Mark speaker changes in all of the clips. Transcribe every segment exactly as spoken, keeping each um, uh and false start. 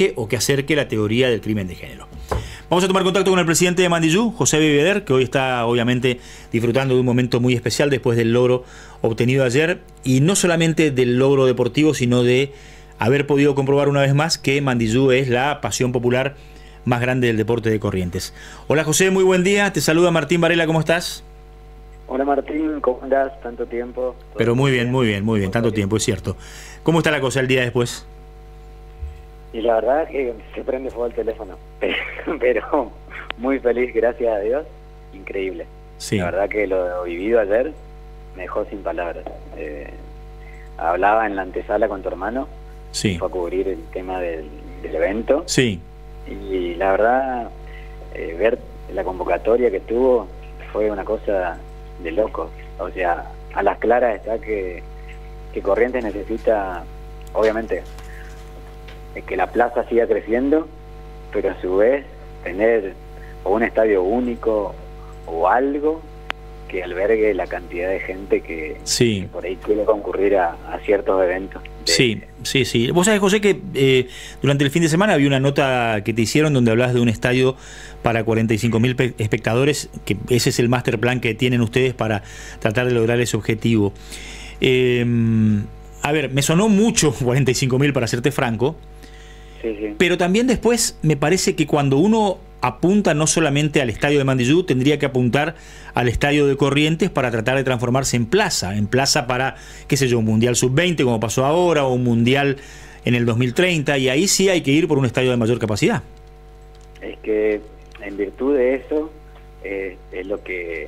Speaker 1: aleje o que acerque la teoría del crimen de género. Vamos a tomar contacto con el presidente de Mandillú, José Beigbeder, que hoy está obviamente disfrutando de un momento muy especial después del logro obtenido ayer, y no solamente del logro deportivo, sino de haber podido comprobar una vez más que Mandillú es la pasión popular más grande del deporte de Corrientes. Hola José, muy buen día, te saluda Martín Varela, ¿cómo estás?
Speaker 2: Hola Martín, ¿cómo andás? Tanto tiempo.
Speaker 1: Pero muy bien, muy bien, muy bien, tanto tiempo, es cierto. ¿Cómo está la cosa el día después?
Speaker 2: Y la verdad es que se prende fuego el teléfono, pero muy feliz, gracias a Dios, increíble. Sí. La verdad que lo vivido ayer me dejó sin palabras. Eh, hablaba en la antesala con tu hermano,
Speaker 1: sí.
Speaker 2: Fue a cubrir el tema del, del evento.
Speaker 1: Sí.
Speaker 2: Y la verdad, eh, ver la convocatoria que tuvo fue una cosa de loco. O sea, a las claras está que, que Corrientes necesita, obviamente, que la plaza siga creciendo, pero a su vez tener o un estadio único o algo que albergue la cantidad de gente que,
Speaker 1: sí.
Speaker 2: que por ahí quiere concurrir a, a ciertos eventos. De...
Speaker 1: Sí, sí, sí. Vos sabés, José, que eh, durante el fin de semana había una nota que te hicieron donde hablabas de un estadio para cuarenta y cinco mil espectadores, que ese es el master plan que tienen ustedes para tratar de lograr ese objetivo. Eh, a ver, me sonó mucho cuarenta y cinco mil, para serte franco.
Speaker 2: Sí, sí.
Speaker 1: Pero también después me parece que cuando uno apunta no solamente al estadio de Mandillú, tendría que apuntar al estadio de Corrientes para tratar de transformarse en plaza, en plaza para, qué sé yo, un Mundial sub veinte como pasó ahora, o un Mundial en el dos mil treinta, y ahí sí hay que ir por un estadio de mayor capacidad.
Speaker 2: Es que en virtud de eso eh, es lo que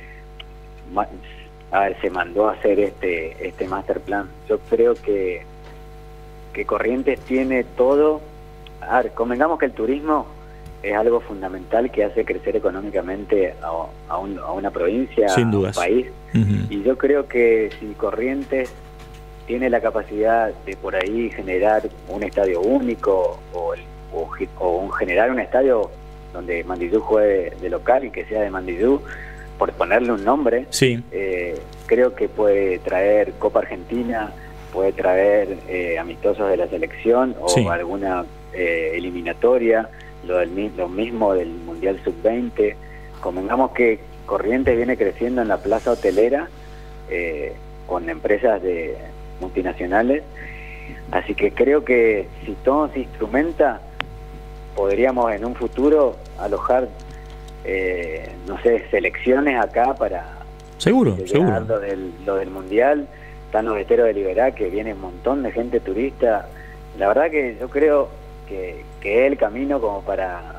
Speaker 2: a ver, se mandó a hacer este, este master plan. Yo creo que que Corrientes tiene todo. A ver, convengamos que el turismo es algo fundamental que hace crecer económicamente a, a, un, a una provincia,
Speaker 1: sin
Speaker 2: a un
Speaker 1: dudas.
Speaker 2: país.
Speaker 1: Uh-huh.
Speaker 2: Y yo creo que si Corrientes tiene la capacidad de por ahí generar un estadio único o, o, o un, generar un estadio donde Mandillú juegue de local y que sea de Mandillú, por ponerle un nombre,
Speaker 1: sí.
Speaker 2: eh, creo que puede traer Copa Argentina, puede traer eh, amistosos de la selección o
Speaker 1: sí.
Speaker 2: alguna eh, eliminatoria, lo, del, lo mismo del Mundial sub veinte. Convengamos que Corrientes viene creciendo en la plaza hotelera eh, con empresas de multinacionales, así que creo que si todo se instrumenta, podríamos en un futuro alojar, eh, no sé, selecciones acá para...
Speaker 1: Seguro, seguro.
Speaker 2: Lo del, lo del Mundial. Están los esteros de Liberá, que viene un montón de gente turista. La verdad que yo creo que, que es el camino como para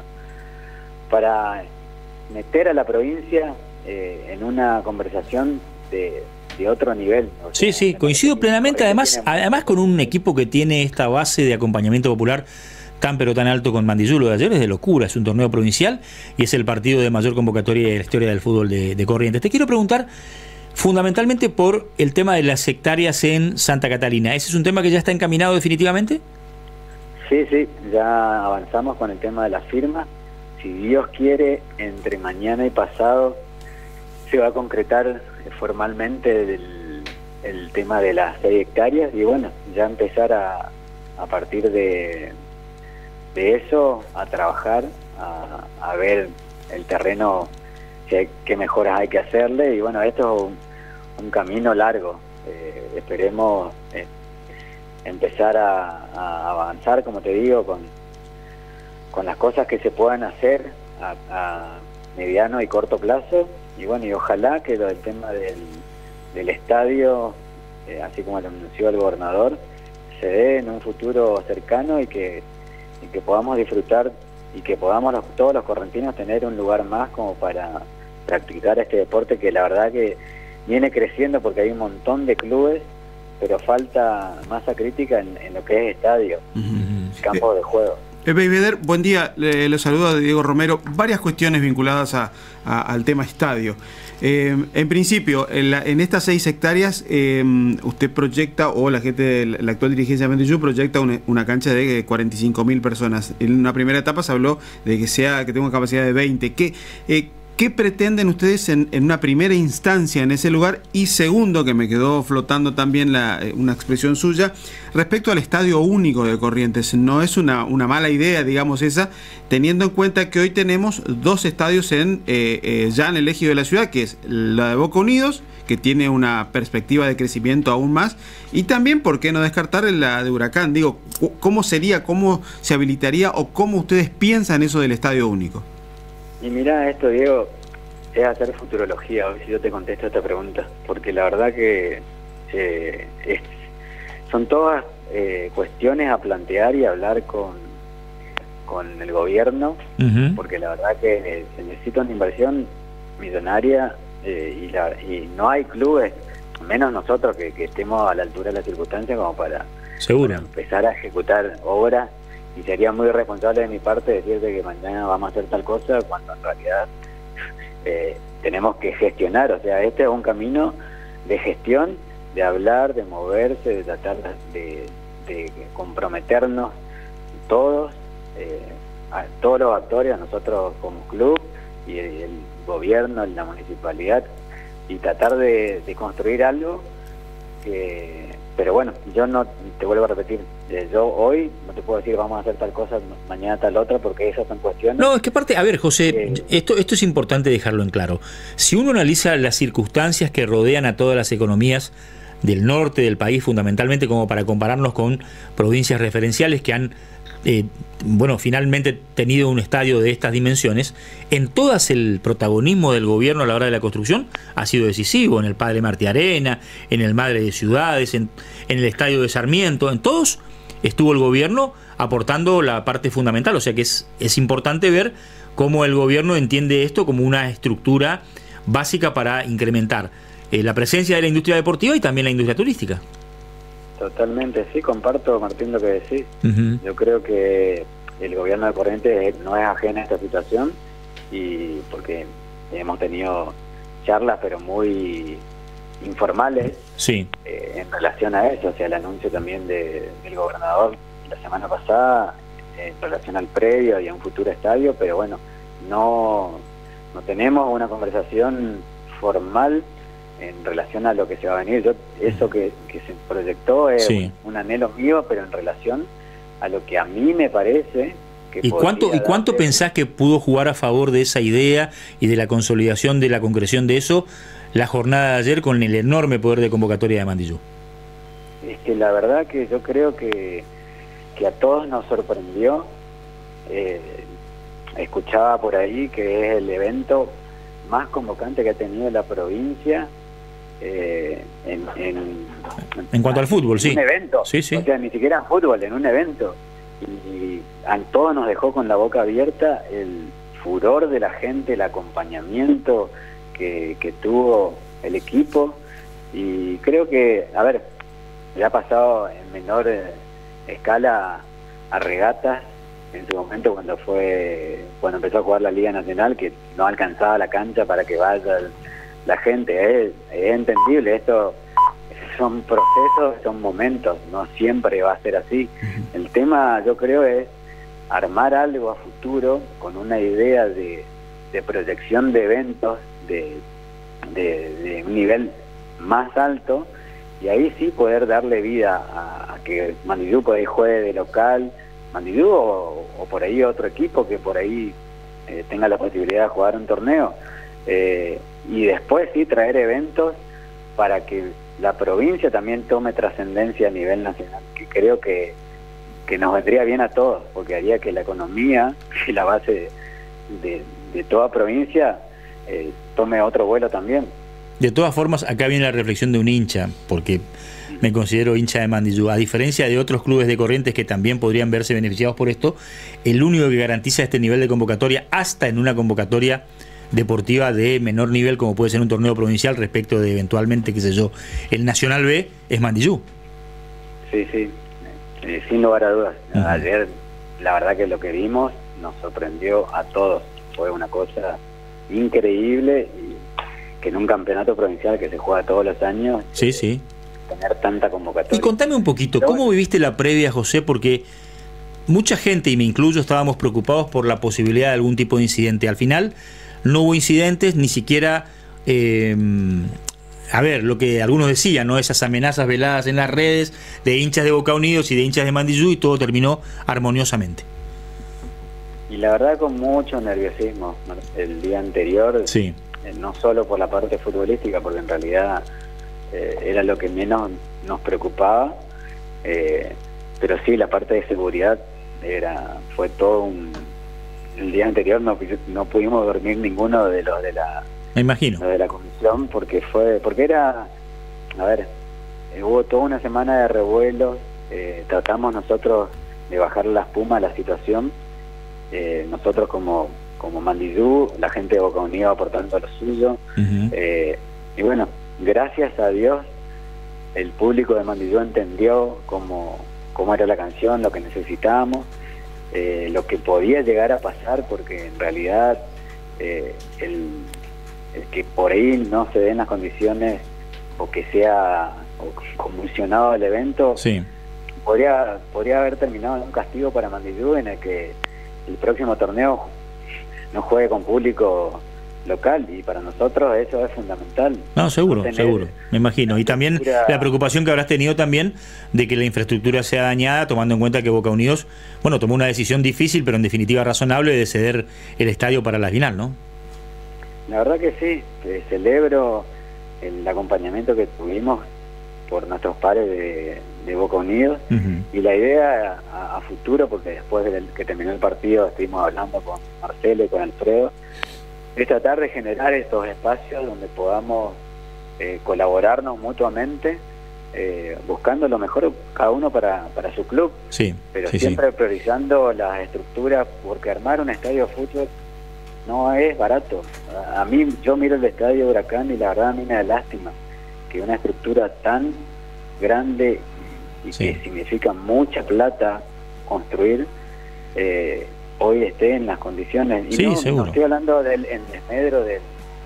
Speaker 2: para meter a la provincia eh, en una conversación de, de otro nivel. O
Speaker 1: sí,
Speaker 2: sea,
Speaker 1: sí, coincido plenamente, además, además con un equipo que tiene esta base de acompañamiento popular tan pero tan alto con Mandillú. Lo de ayer es de locura, es un torneo provincial y es el partido de mayor convocatoria de la historia del fútbol de, de Corrientes. Te quiero preguntar fundamentalmente por el tema de las hectáreas en Santa Catalina. ¿Ese es un tema que ya está encaminado definitivamente?
Speaker 2: Sí, sí, ya avanzamos con el tema de las firmas. Si Dios quiere, entre mañana y pasado se va a concretar formalmente el, el tema de las seis hectáreas y bueno, ya empezar a, a partir de, de eso a trabajar, a, a ver el terreno, qué, qué mejoras hay que hacerle y bueno, esto es un, un camino largo. Eh, esperemos eh, empezar a, a avanzar, como te digo, con, con las cosas que se puedan hacer a, a mediano y corto plazo y bueno, y ojalá que lo del tema del, del estadio, eh, así como lo anunció el gobernador, se dé en un futuro cercano y que, y que podamos disfrutar y que podamos los, todos los correntinos tener un lugar más como para practicar este deporte que la verdad que viene creciendo porque hay un montón de clubes, pero falta masa crítica en, en lo que es estadio, uh-huh. campo de juego.
Speaker 3: Eh, Beigbeder, buen día, le, le saludo a Diego Romero. Varias cuestiones vinculadas a, a, al tema estadio. Eh, en principio, en, la, en estas seis hectáreas, eh, usted proyecta, o la gente de la, la actual dirigencia de Mandillú proyecta una, una cancha de cuarenta y cinco mil personas. En una primera etapa se habló de que sea que tenga una capacidad de veinte. ¿Qué, eh, ¿qué pretenden ustedes en, en una primera instancia en ese lugar? Y segundo, que me quedó flotando también la, una expresión suya, respecto al Estadio Único de Corrientes. No es una, una mala idea, digamos, esa, teniendo en cuenta que hoy tenemos dos estadios en eh, eh, ya en el ejido de la ciudad, que es la de Boca Unidos, que tiene una perspectiva de crecimiento aún más, y también, ¿por qué no descartar la de Huracán? Digo, ¿cómo sería, cómo se habilitaría o cómo ustedes piensan eso del Estadio Único?
Speaker 2: Y mira, esto, Diego, es hacer futurología, hoy si yo te contesto esta pregunta, porque la verdad que eh, es, son todas eh, cuestiones a plantear y hablar con, con el gobierno, uh-huh. porque la verdad que eh, se necesita una inversión millonaria eh, y, la, y no hay clubes, menos nosotros que, que estemos a la altura de las circunstancias como para, para empezar a ejecutar obras, y sería muy irresponsable de mi parte decirte que mañana vamos a hacer tal cosa cuando en realidad eh, tenemos que gestionar. O sea, este es un camino de gestión, de hablar, de moverse, de tratar de, de comprometernos todos, eh, a todos los actores, nosotros como club y el, el gobierno, la municipalidad, y tratar de, de construir algo que, pero bueno, yo no te vuelvo a repetir, yo hoy no te puedo decir vamos a hacer tal cosa, mañana tal otra, porque esas son cuestiones.
Speaker 1: No, es que aparte, a ver, José, eh, esto, esto es importante dejarlo en claro. Si uno analiza las circunstancias que rodean a todas las economías del norte del país, fundamentalmente como para compararnos con provincias referenciales que han Eh, bueno, finalmente tenido un estadio de estas dimensiones, en todas el protagonismo del gobierno a la hora de la construcción ha sido decisivo, en el Padre Martí Arena, en el Madre de Ciudades, en, en el Estadio de Sarmiento, en todos estuvo el gobierno aportando la parte fundamental, o sea que es, es importante ver cómo el gobierno entiende esto como una estructura básica para incrementar eh, la presencia de la industria deportiva y también la industria turística.
Speaker 2: Totalmente, sí, comparto, Martín, lo que decís. Uh-huh. Yo creo que el gobierno de Corrientes no es ajeno a esta situación, y porque hemos tenido charlas, pero muy informales,
Speaker 1: sí.
Speaker 2: eh, en relación a eso. O sea, el anuncio también de, del gobernador la semana pasada en relación al predio y a un futuro estadio, pero bueno, no, no tenemos una conversación formal en relación a lo que se va a venir. Yo, eso que, que se proyectó es sí. un, un anhelo mío, pero en relación a lo que a mí me parece que
Speaker 1: ¿Y cuánto, ¿y cuánto darle... pensás que pudo jugar a favor de esa idea y de la consolidación de la concreción de eso la jornada de ayer con el enorme poder de convocatoria de Mandillú?
Speaker 2: Es que la verdad que yo creo que, que a todos nos sorprendió. Eh, escuchaba por ahí que es el evento más convocante que ha tenido la provincia eh, en, en,
Speaker 1: en cuanto al fútbol,
Speaker 2: en
Speaker 1: sí.
Speaker 2: un evento,
Speaker 1: sí, sí.
Speaker 2: O sea, ni siquiera fútbol, en un evento, y a todos nos dejó con la boca abierta el furor de la gente, el acompañamiento que, que tuvo el equipo, y creo que, a ver, ya ha pasado en menor eh, escala a regatas en su momento cuando fue cuando empezó a jugar la Liga Nacional, que no alcanzaba la cancha para que vaya la gente. Es, es entendible, esto son procesos, son momentos, no siempre va a ser así. El tema, yo creo, es armar algo a futuro con una idea de, de proyección de eventos de, de, de un nivel más alto, y ahí sí poder darle vida a, a que Mandillú por ahí juegue de local, Mandillú o, o por ahí otro equipo que por ahí eh, tenga la posibilidad de jugar un torneo, eh, y después sí traer eventos para que la provincia también tome trascendencia a nivel nacional, que creo que, que nos vendría bien a todos, porque haría que la economía y la base de, de toda provincia eh, tome otro vuelo también.
Speaker 1: De todas formas, acá viene la reflexión de un hincha, porque me considero hincha de Mandillú. A diferencia de otros clubes de Corrientes que también podrían verse beneficiados por esto, el único que garantiza este nivel de convocatoria, hasta en una convocatoria deportiva de menor nivel, como puede ser un torneo provincial, respecto de eventualmente, qué sé yo, el Nacional B, es Mandillú.
Speaker 2: Sí, sí, eh, sin lugar a dudas. Uh-huh. Ayer, la verdad que lo que vimos nos sorprendió a todos. Fue una cosa increíble, y que en un campeonato provincial que se juega todos los años,
Speaker 1: sí, sí,
Speaker 2: tener tanta convocatoria.
Speaker 1: Y contame un poquito, Pero, ¿cómo viviste la previa, José? Porque mucha gente, y me incluyo, estábamos preocupados por la posibilidad de algún tipo de incidente. Al final, no hubo incidentes, ni siquiera, eh, a ver, lo que algunos decían, ¿no? Esas amenazas veladas en las redes de hinchas de Boca Unidos y de hinchas de Mandillú, y todo terminó armoniosamente.
Speaker 2: Y la verdad con mucho nerviosismo el día anterior,
Speaker 1: sí.
Speaker 2: eh, no solo por la parte futbolística, porque en realidad eh, era lo que menos nos preocupaba, eh, pero sí la parte de seguridad era fue todo un... El día anterior no, no pudimos dormir ninguno de los de la...
Speaker 1: Me imagino.
Speaker 2: de la comisión, porque fue porque era, a ver, eh, hubo toda una semana de revuelos, eh, tratamos nosotros de bajar la espuma a la situación, eh, nosotros como como Mandillú, la gente de Boca Unidos aportando lo suyo, uh-huh. eh, y bueno, gracias a Dios el público de Mandillú entendió cómo, cómo era la canción, lo que necesitábamos, eh, lo que podía llegar a pasar, porque en realidad eh, el el que por ahí no se den las condiciones o que sea convulsionado el evento,
Speaker 1: sí.
Speaker 2: podría podría haber terminado en un castigo para Mandillú, en el que el próximo torneo no juegue con público local, y para nosotros eso es fundamental.
Speaker 1: No, seguro, no seguro, me imagino. Y también la preocupación que habrás tenido también de que la infraestructura sea dañada, tomando en cuenta que Boca Unidos, bueno, tomó una decisión difícil, pero en definitiva razonable, de ceder el estadio para la final, ¿no?
Speaker 2: La verdad que sí, eh, celebro el acompañamiento que tuvimos por nuestros pares de, de Boca Unidos, uh-huh. y la idea a, a futuro, porque después de que terminó el partido estuvimos hablando con Marcelo y con Alfredo, es tratar de generar estos espacios donde podamos eh, colaborarnos mutuamente, eh, buscando lo mejor cada uno para, para su club,
Speaker 1: sí,
Speaker 2: pero
Speaker 1: sí,
Speaker 2: siempre
Speaker 1: sí.
Speaker 2: priorizando las estructuras, porque armar un estadio de fútbol no es barato. A, a mí, yo miro el estadio Huracán y la verdad a mí me da lástima que una estructura tan grande y
Speaker 1: sí.
Speaker 2: que significa mucha plata construir, eh, hoy esté en las condiciones. Y
Speaker 1: sí,
Speaker 2: no,
Speaker 1: seguro.
Speaker 2: no estoy hablando del en desmedro de,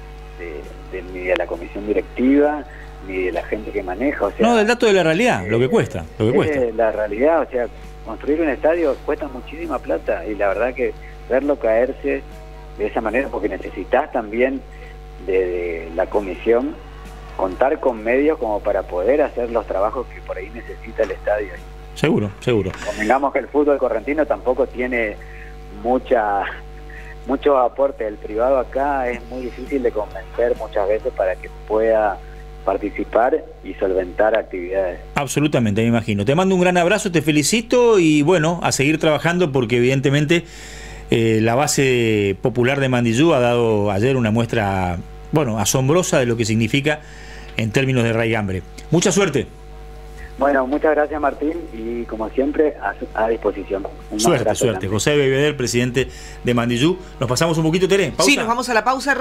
Speaker 2: de, de, ni de la comisión directiva, ni de la gente que maneja. O sea,
Speaker 1: no, del dato de la realidad, eh, lo que cuesta. Lo que
Speaker 2: es
Speaker 1: cuesta.
Speaker 2: La realidad, o sea, construir un estadio cuesta muchísima plata, y la verdad que verlo caerse de esa manera, porque necesitas también de, de la comisión contar con medios como para poder hacer los trabajos que por ahí necesita el estadio.
Speaker 1: Seguro, seguro.
Speaker 2: Convengamos que el fútbol correntino tampoco tiene mucha mucho aporte del privado acá, es muy difícil de convencer muchas veces para que pueda participar y solventar actividades.
Speaker 1: Absolutamente, me imagino. Te mando un gran abrazo, te felicito, y bueno, a seguir trabajando, porque evidentemente Eh, la base popular de Mandillú ha dado ayer una muestra, bueno, asombrosa de lo que significa en términos de raigambre. Mucha suerte.
Speaker 2: Bueno, muchas gracias, Martín, y como siempre a, a disposición. Un
Speaker 1: suerte, suerte. También. José Bebeder, presidente de Mandillú. Nos pasamos un poquito, Tere. ¿Pausa?
Speaker 4: Sí, nos vamos a la pausa.